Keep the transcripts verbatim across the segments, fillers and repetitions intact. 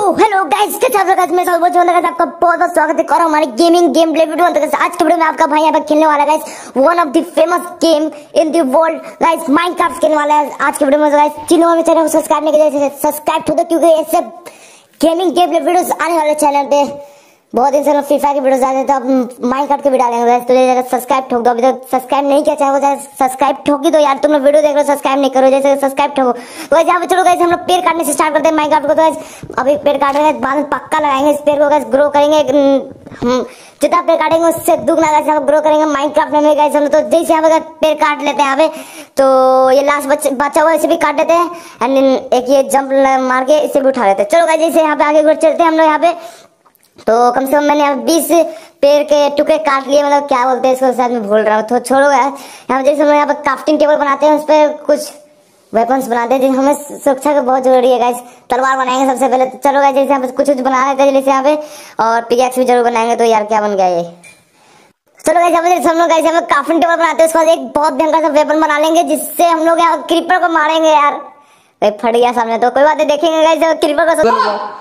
Hello guys, कैसे आप लोग? मैं सब बोल रहा आपका बहुत बहुत स्वागत है कर हमारे गेमिंग गेम प्ले वीडियो। आज के वीडियो में आपका भाई यहाँ पे खेलने वाला है guys one of the famous game in the world guys, Minecraft खेलने वाला है आज के वीडियो में गाइस। जिन्होंने मेरे चैनल को सब्सक्राइब नहीं किया सब्सक्राइब ठोक दो, क्योंकि ऐसे गेमिंग गेम प्ले वीडियोस आने वाले चैनल पे। बहुत दिन से फ्री फायर की वीडियोस आते थे, अब माइनक्राफ्ट के भी डालेंगे गाइस, तो जरा सब्सक्राइब ठोक दो। अभी तक सब्सक्राइब नहीं किया चाहे वो सब्सक्राइब ठोकी दो यार, तुम लोग वीडियो देख रहे हो सब्सक्राइब नहीं करो, जैसे सब्सक्राइब ठोको। तो गाइस यहाँ पे चलो गाइस हम लोग पेड़ काटने से स्टार्ट करते हैं माइनक्राफ्ट को। तो गाइस अभी पेड़ काट रहे हैं, बाद में पक्का लगाएंगे इस पेड़ को गाइस, ग्रो करेंगे। हम जितना पेड़ काटेंगे उससे दुगना गाइस हम ग्रो करेंगे माइनक्राफ्ट में गाइस हम। तो जैसे यहाँ पे पेड़ काट लेते हैं यहाँ पे, तो ये लास्ट बचा हुआ इसे भी काट देते हैं एंड एक ये जंप मार के इसे भी उठा लेते हैं। चलो गाइस जैसे यहाँ पे आगे चलते हैं हम लोग यहाँ पे। तो कम से कम मैंने यहाँ बीस पेड़ के टुकड़े काट लिए, मतलब क्या बोलते हैं इसको शायद मैं भूल रहा हूँ, तो छोड़ो यार। यहाँ पे जैसे हम लोग यहाँ पे क्राफ्टिंग टेबल बनाते हैं, उस पर कुछ वेपन्स बनाते हैं, जिन हमें सुरक्षा का बहुत जरूरी है गाइस। तलवार बनाएंगे सबसे पहले। तो चलो गाइस जैसे यहाँ पे कुछ कुछ बना लेते हैं जैसे यहाँ पे, और पिकैक्स भी जरूर बनाएंगे। तो यार क्या बन गया ये। चलो गाइस यहाँ पे हम लोग गाइस यहाँ पे क्राफ्टिंग टेबल बनाते हैं, उसके बाद एक बहुत भयंकर सा वेपन बना लेंगे जिससे हम लोग यहाँ क्रीपर को मारेंगे यार। फट गया सामने, तो कोई बात नहीं, देखेंगे गाइस क्रीपर को।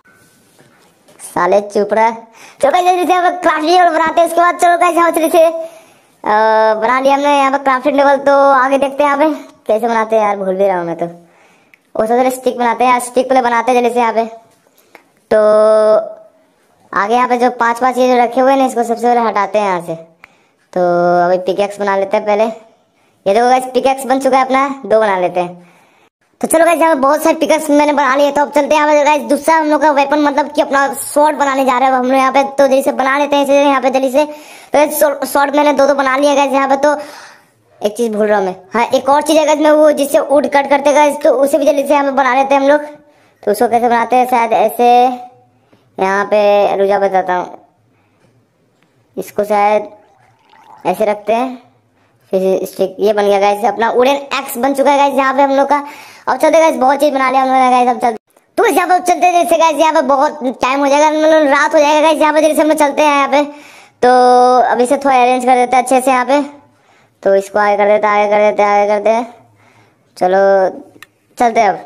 साले चुप रहा। चलो गाइस जैसे यहाँ पे क्राफ्टिंग टेबल बनाते हैं, उसके बाद चलो गाइस यहाँ पे जैसे बना लिया हमने यहाँ पे क्राफ्टिंग टेबल। तो आगे देखते हैं यहाँ पे कैसे बनाते हैं यार, भूल भी रहा हूँ मैं। तो वो सबसे स्टिक बनाते हैं, स्टिक पहले बनाते हैं जैसे यहाँ पे। तो आगे यहाँ पे जो पांच पांच ये जो रखे हुए हैं ना, इसको सबसे पहले हटाते हैं यहाँ से। तो अभी पिकेक्स बना लेते हैं पहले। ये देखो गाइस पिकेक्स बन चुका है अपना, दो बना लेते हैं। तो चलो गाइस यहाँ पे बहुत सारे पिकेक्स मैंने बना लिए। तो अब चलते हैं यहाँ पे गाइस दूसरा हम लोग का वेपन, मतलब कि अपना स्वॉर्ड बनाने जा रहे हैं हम लोग यहाँ पे। तो जल्दी से बना लेते हैं यहाँ पे जल्दी से। तो स्वॉर्ड मैंने दो दो बना लिया गाइस यहाँ पे। तो एक चीज भूल रहा हूँ मैं, हाँ एक और चीज है गाइस, मैं वो जिससे वुड कट करते गाइस, तो उसे भी जल्दी से यहाँ पे बना लेते हैं हम लोग। तो उसको कैसे बनाते हैं, शायद ऐसे यहाँ पे रुझा बताता हूँ। इसको शायद ऐसे रखते हैं, फिर स्टिक ये बन गया गाइस अपना वुडन एक्स बन चुका है गाइस यहाँ पे हम लोग का। अब चलते गाइस, बहुत चीज बना लिया हम लोग गाइस। अब चलते तो यहाँ पे चलते जैसे गाइस यहाँ पे बहुत टाइम हो जाएगा, मतलब रात हो जाएगा गाइस यहाँ पे, जैसे हम लोग चलते हैं यहाँ पे। तो अभी से थोड़ा अरेंज कर देते हैं अच्छे से यहाँ पे। तो इसको आगे कर देते आगे कर देते आगे करते हैं। चलो चलते अब,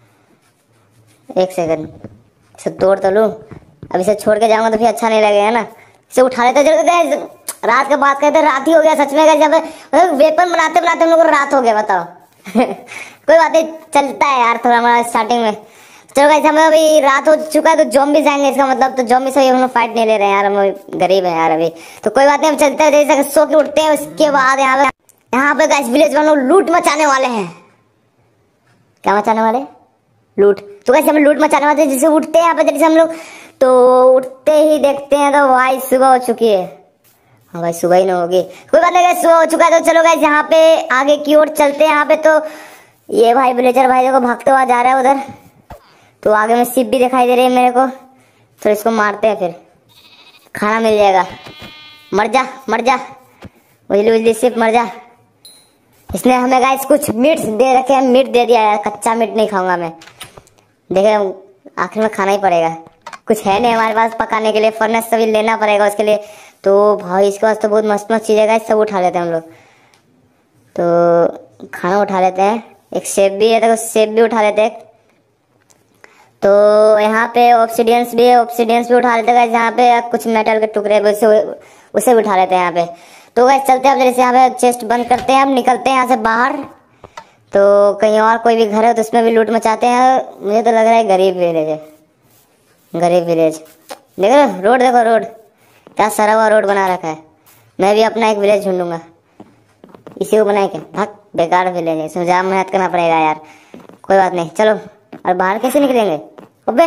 एक सेकंड इसे तोड़ तो लूँ, अब इसे छोड़ के जाऊंगा तो फिर अच्छा नहीं लगेगा ना। इसे उठा लेते जरूर। रात का बात करते रात ही हो गया सच में गाइस यहाँ पे, मतलब वेपन बनाते बनाते हम लोग को रात हो गया, बताओ। कोई बात नहीं, चलता है यार थोड़ा हमारा स्टार्टिंग में। चलो गाइस हमें अभी रात हो चुका है, तो ज़ॉम्बीज़ आएंगे इसका मतलब। तो ज़ॉम्बी से हम लोग फाइट नहीं ले रहे हैं यार, हम गरीब हैं यार अभी। तो कोई बात नहीं, हम चलते हैं जैसे सो के उठते हैं। उसके बाद यहाँ पे यहाँ पे गाइस विलेज वालों लूट मचाने वाले हैं। क्या मचाने वाले? लूट। तो गाइस हम लूट मचाने वाले जैसे उठते हैं यहाँ पे जैसे हम लोग। तो उठते ही देखते हैं तो भाई सुबह हो चुकी है। हाँ भाई सुबह ही ना होगी, कोई बात नहीं गाइस सुबह हो चुका है। तो चलो गाइस यहाँ पे आगे की ओर चलते हैं यहाँ पे। तो ये भाई विलेजर भाई देखो भागते हुआ जा रहा है उधर। तो आगे में शिप भी दिखाई दे रही है मेरे को, तो इसको मारते हैं, फिर खाना मिल जाएगा। मर जा मर जा उजली उजली शिप मर जा। इसने हमें गाइस कुछ मीट दे रखे हैं, मीट दे दिया यार, कच्चा मीट नहीं खाऊंगा मैं। देखे आखिर में खाना ही पड़ेगा, कुछ है नहीं हमारे पास पकाने के लिए, फर्नेस सभी लेना पड़ेगा उसके लिए। तो भाई इसके पास तो बहुत मस्त मस्त चीज़ है गाइस, सब उठा लेते हैं हम लोग। तो खाना उठा लेते हैं, एक सेब भी है तो सेब भी उठा लेते हैं। तो यहाँ पे ऑब्सीडियंस भी है, ऑब्सीडियंस भी उठा लेते हैं गाइस यहाँ पे। कुछ मेटल के टुकड़े उसे उसे भी उठा लेते हैं यहाँ पे। तो गाइस चलते हैं अब जैसे यहाँ पे चेस्ट बंद करते हैं, हम निकलते हैं यहाँ से बाहर। तो कहीं और कोई भी घर है तो उसमें भी लूट मचाते हैं। मुझे तो लग रहा है गरीब विलेज है, गरीब विलेज। देखो रोड, देखो रोड क्या सरा हुआ रोड बना रखा है। मैं भी अपना एक विलेज ढूंढूंगा, इसी को बनाए के। भाग बेकार विलेज है, इसमें ज्यादा मेहनत करना पड़ेगा यार। कोई बात नहीं, चलो। और बाहर कैसे निकलेंगे? अबे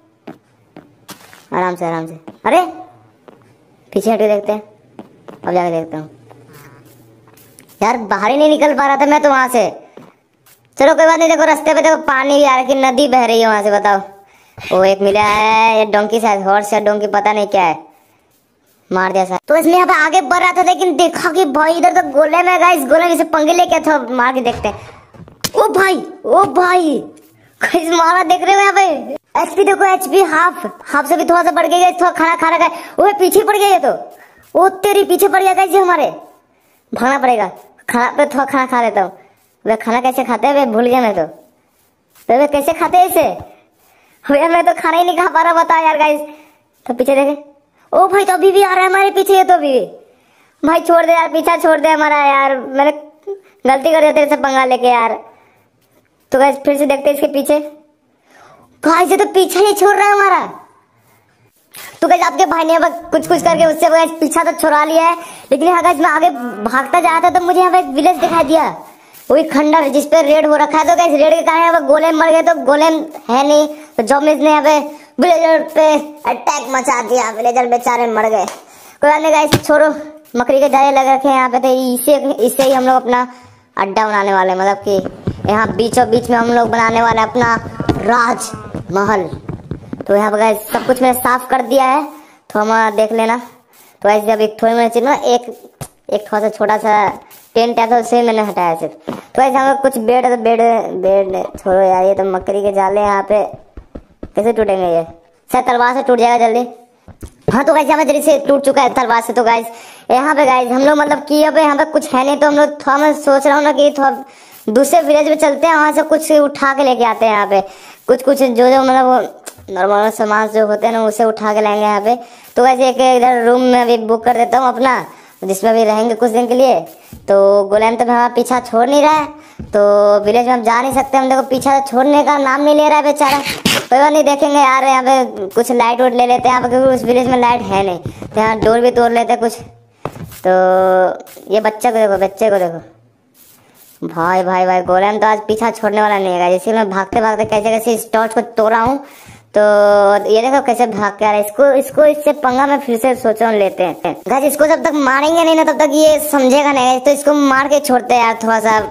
आराम से आराम से। अरे पीछे हट के देखते हैं, अब जाके देखता हूँ यार। बाहर ही नहीं निकल पा रहा था मैं तो वहां से। चलो कोई बात नहीं, देखो रास्ते पे देखो पानी यार की नदी बह रही है वहां से, बताओ। वो एक मिला है, ये डोंकी शायद, हॉर्स या डोंकी पता नहीं क्या है, मार दिया सर। तो इसमें यहाँ पे आगे बढ़ रहा था, लेकिन देखा कि भाई इधर तो गोले में गाइस, गोले में से पंगे लेके था, मार के देखते हैं। ओ भाई ओ भाई गाइस मारा, देख रहे हो यहाँ पे एचपी देखो, एचपी हाफ हाफ से भी थोड़ा सा बढ़ गया, थोड़ा खाना खा रखा है। वो पीछे पड़ गया ये तो, वो तेरी पीछे पड़ गया गाइस ये हमारे। भागना पड़ेगा, खाना पे थोड़ा खाना खा लेता हूँ। वे खाना कैसे खाते हैं, वे भूल गया मैं तो। वे कैसे खाते हैं इसे? यार मैं तो खाना ही नहीं खा पा रहा, बता यार गाइस। तो पीछे देखे, ओ भाई तो अभी भी आ रहा है हमारे पीछे, ये तो अभी भाई छोड़ दे यार, पीछा छोड़ दे हमारा यार, मैंने गलती कर दिया तेरे से पंगा लेके यार। तो गाइस फिर से देखते इसके पीछे, गाइस ये तो पीछा ही छोड़ रहा है हमारा। तो गाइस आपके भाई ने कुछ कुछ करके उससे गाइस पीछा तो छुड़ा लिया है, लेकिन यहाँ गाइस मैं आगे भागता जा रहा था तो मुझे यहाँ पे एक विलेज दिखाई दिया, वही खंडर जिसपे रेड हो रखा है। तो गाइस रेड के कारण यहाँ पे गोलेम मर गए, तो गोलेम है नहीं, तो ज़ॉम्बीज़ ने यहाँ पे विलेजर पे अटैक मचा दिया, विलेजर बेचारे मर गए। कोई बात नहीं गाइस, छोड़ो, मकड़ी के जाले लग रखे हैं यहाँ पे, तो इसे इससे ही हम लोग अपना अड्डा बनाने वाले हैं, मतलब कि यहाँ बीचों बीच में हम लोग बनाने वाले अपना राजमहल। तो यहाँ पर गाइस सब कुछ मैंने साफ कर दिया है, तो हम देख लेना। तो ऐसे जब एक थोड़ी मैंने चीज ना एक एक थोड़ा सा छोटा सा टेंट है तो उसे मैंने हटाया सिर्फ। तो ऐसे हमें कुछ बेड है, तो बेड बेड छोड़ो यार, ये तो मकड़ी के जाले यहाँ पे कैसे टूटेंगे, ये शायद तलवार से टूट जाएगा जल्दी। हाँ तो गाइस यहाँ पे जल्दी से टूट चुका है तलवार से। तो गाइस यहाँ पे गाइस हम लोग मतलब कि अब यहाँ पे कुछ है नहीं, तो हम लोग थोड़ा मैं सोच रहा हूँ ना कि थोड़ा दूसरे विलेज में चलते हैं, वहाँ से कुछ उठा के लेके आते हैं यहाँ पे, कुछ कुछ जो जो मतलब नॉर्मल सामान जो होते हैं ना उसे उठा के लाएंगे यहाँ पे। तो वैसे एक इधर रूम में अभी बुक कर देता हूँ अपना, जिसमें भी रहेंगे कुछ दिन के लिए। तो गोलेम तो हमारा पीछा छोड़ नहीं रहा है, तो विलेज में हम जा नहीं सकते, हम देखो पीछा छोड़ने का नाम नहीं ले रहा है बेचारा। कोई बात नहीं, देखेंगे यार यहाँ पे कुछ लाइट वोट ले लेते हैं यहाँ पे, क्योंकि उस विलेज में लाइट है नहीं, तो यहाँ डोर भी तोड़ लेते हैं कुछ। तो ये बच्चे को देखो, बच्चे को देखो, भाई भाई भाई गोलेम तो आज पीछा छोड़ने वाला नहीं है, इसीलिए मैं भागते भागते कैसे कैसे इस टॉर्च को तोड़ा हूँ। तो ये देखो कैसे भाग के आ रहा है, इसको इसको इससे पंगा में फिर से सोचा लेते हैं गाइस। इसको जब तक मारेंगे नहीं ना तब तक ये समझेगा नहीं, तो इसको मार के छोड़ते हैं यार थोड़ा सा,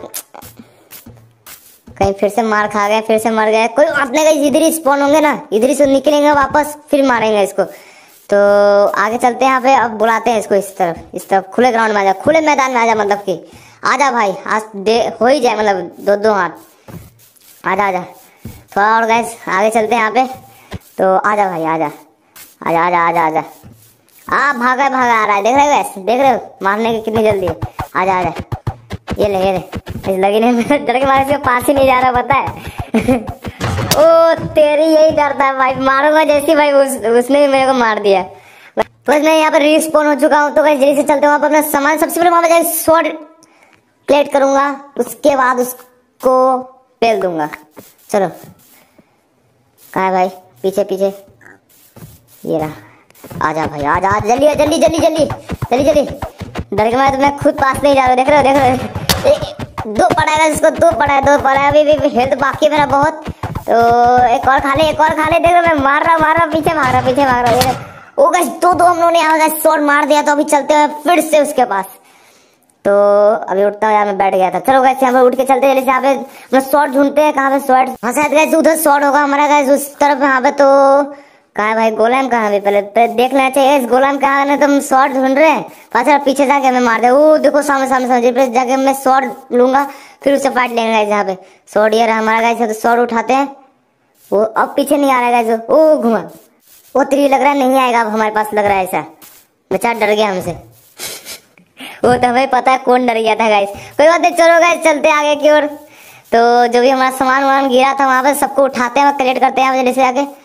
कहीं फिर से मार खा गए, फिर से मर गए। कोई अपने गाइस इधर ही स्पॉन होंगे ना, इधर ही से निकलेंगे वापस, फिर मारेंगे इसको। तो आगे चलते हैं यहाँ पे, अब बुलाते हैं इसको इस तरफ, इस तरफ खुले ग्राउंड में आ जा, खुले मैदान में आ जा, मतलब कि आजा भाई, आज दे हो ही जाए, मतलब दो दो हाथ, आजा आजा। थोड़ा और गाइस आगे चलते हैं यहाँ पे, तो आजा भाई आजा आजा आजा आजा आजा आ भागा भागा आ रहा है, देख रहे हो गाइस, देख रहे हो मारने की कितनी जल्दी है। आजा आजा, ये ले ये ले, इस लगी नहीं डर के मारे से पास ही नहीं जा रहा, पता है ओ तेरी यही डर था भाई, मारूंगा जैसी भाई उस, उसने भी मेरे को मार दिया। बस मैं यहाँ पर रिस्पॉन हो चुका हूँ। तो गाइस जल्दी से चलते हैं वहाँ पर, अपना सामान सबसे पहले वहाँ पर जाकर स्वॉर्ड प्लेट करूंगा, उसके बाद उसको पेल दूंगा। चलो कहाँ है भाई, पीछे पीछे, ये रहा, आजा भाई आजा, जल्दी जल्दी जल्दी जल्दी जल्दी जल्दी, डर के मारे तो मैं खुद पास नहीं जा रहा, देख रहे हो देख रहे हो, दो पड़ा है इसको, दो पड़ा है दो पड़ा है, अभी भी हेल्थ बाकी है मेरा बहुत। तो एक और खा ले, एक और खा ले, देख रहे मैं मार रहा मार रहा पीछे भाग रहा पीछे भाग रहा है। ओ गाइस दो दो हम लोगों ने यहाँ शॉट मार दिया, तो अभी चलते हैं फिर से उसके पास। तो अभी उठता हूँ यार, मैं बैठ गया था। चलो गाइस यहाँ पे उठ के चलते हैं, जैसे यहाँ पे हम शॉट ढूंढते हैं, कहाँ पे शॉट, हाँ शायद गाइस उधर शॉट होगा हमारा गाइस उस तरफ यहाँ पे। तो कहाँ है भाई गोलेम, कहाँ है पहले पे देख लेना चाहिए इस गोलेम कहाँ है, तो हम शॉट ढूंढ रहे हैं, पास पीछे जाके हमें मार दे। वो देखो सामने सामने सामने जाके मैं शॉट लूंगा, फिर उससे फाइट लेंगे गाइस। यहाँ पे शॉट ये रहा हमारा गाइस, तो शॉट उठाते हैं, वो अब पीछे नहीं आ रहा है गाइस, वो घुमा, वो त्री लग रहा है नहीं आएगा अब हमारे पास, लग रहा है ऐसा, बेचारा डर गया हमसे वो तो हमें पता है कौन डर गया था गाइस। कोई बात नहीं, चलो गाइस चलते आगे की ओर। तो जो भी हमारा सामान वामान गिरा था वहां पर सबको उठाते हैं, कलेक्ट करते हैं जल्दी से आगे।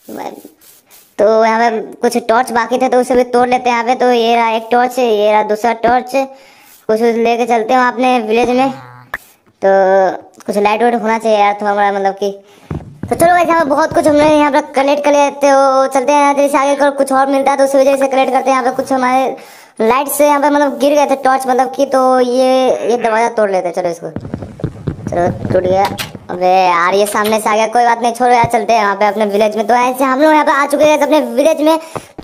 तो यहाँ पे कुछ टॉर्च बाकी थे तो उसे भी तोड़ लेते हैं यहाँ पे। तो ये रहा एक टॉर्च, ये रहा दूसरा टॉर्च, कुछ लेके चलते हैं अपने विलेज में। तो कुछ लाइट वाइट होना चाहिए यार थोड़ा बड़ा, मतलब कि। तो चलो गाइस यहाँ पे बहुत कुछ हमने यहाँ पे कलेक्ट कर लेते हो, चलते हैं जैसे आगे कर कुछ और मिलता है तो उस वजह से कलेक्ट करते हैं। यहाँ पे कुछ हमारे लाइट से यहाँ पे मतलब गिर गए थे टॉर्च, मतलब कि, तो ये ये दरवाजा तोड़ लेते हैं। चलो इसको, चलो टूट गया, अबे यार ये सामने से आ गया, कोई बात नहीं छोड़ो यार, चलते हैं यहाँ पे अपने विलेज में। तो ऐसे हम लोग यहाँ पे आ चुके हैं अपने विलेज में।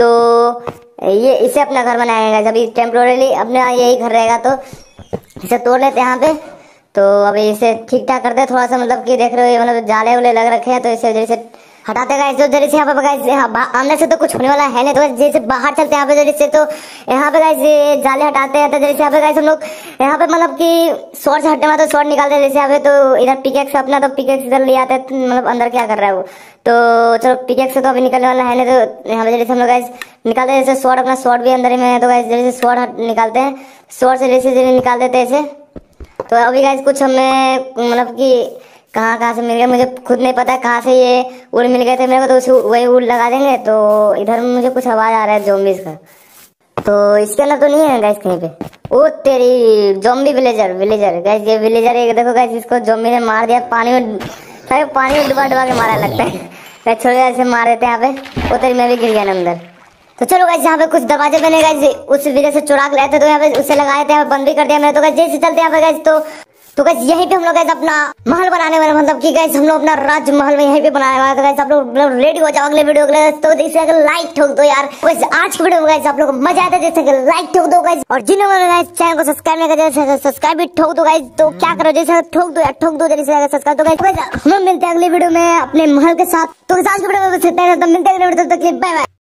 तो ये इसे अपना घर बनाएगा, अभी टेम्पोरली अपना यही घर रहेगा, तो इसे तोड़ लेते हैं यहाँ पे। तो अभी इसे ठीक ठाक करते हैं थोड़ा सा, मतलब कि देख रहे हो मतलब जाले उले लग रखे हैं, तो इसे जैसे हटाते गाइस। तो जल्दी से यहाँ पे गाइस अंदर से तो कुछ होने वाला है नहीं, तो जैसे बाहर चलते हैं यहाँ पे जल्दी से। तो यहाँ पे गाइस ये जाले हटाते हैं, तो जैसे यहाँ पे गाइस हम लोग यहाँ पे मतलब कि शॉर्ट से हटने में तो शॉर्ट निकालते हैं जैसे यहाँ पे। तो इधर पिकेक्स अपना, तो पिकेक्स इधर ले आते हैं, मतलब अंदर क्या कर रहा है वो। तो चलो पिकेक्स से तो अभी निकलने वाला है नहीं, तो यहाँ पे जल्दी से हम लोग गाइस निकालते हैं जैसे शॉर्ट, अपना शॉर्ट भी अंदर में है। तो गाइस जल्दी से शॉर्ट निकालते हैं, शॉर्ट से जैसे जल्दी निकाल देते हैं इसे। तो अभी गाइस कुछ हमें मतलब कि कहाँ कहाँ से मिल गए मुझे खुद नहीं पता कहाँ से ये उड़ मिल गए थे मेरे को, तो उसे वही उड़ लगा देंगे। तो इधर मुझे कुछ आवाज आ रहा है ज़ॉम्बीज़ का, तो इसके अंदर तो नहीं है गाइस कहीं पे। ओ तेरी ज़ॉम्बी विलेजर विलेजर गाइस, ये विलेजर एक देखो गाइस, इसको ज़ॉम्बी ने मार दिया पानी में, पानी में डुबा डुबा के मारा लगता है। छोड़ ऐसे मार देते हैं यहाँ पे। वो तेरी मैं भी गिर गया अंदर। तो चलो गाइस यहाँ पे कुछ दरवाजे बने गाइस, उस वजह से चुरा के लाए थे, तो यहाँ पे उसे लगाए थे, बंद भी कर दिया मैंने। तो गाइस जैसे चलते हैं यहाँ पे गाइस, तो तो गाइस यहीं पे हम लोग गाइस अपना महल बनाने वाले, मतलब कि गाइस हम लोग अपना राज महल में यहीं पे बनाने वाले। तो गाइस आप लोग रेडी हो जाओ अगले वीडियो के लिए। तो जैसे अगर लाइक ठोक दो यार गाइस, आज की वीडियो में गाइस आप लोग को मजा आता है जैसे कि लाइक ठोक दो गाइस, और जिन लोगों ने गाइस चैनल को सब्सक्राइब नहीं किया सब्सक्राइब भी ठोक दो गाइस। तो क्या करो जैसे ठोक दो यार, ठोक दो जैसे सब्सक्राइब। तो गाइस हम लोग मिलते हैं अगले वीडियो में अपने महल के साथ। तो आज की वीडियो में बस इतना ही, तो मिलते हैं अगले वीडियो तक, बाय बाय।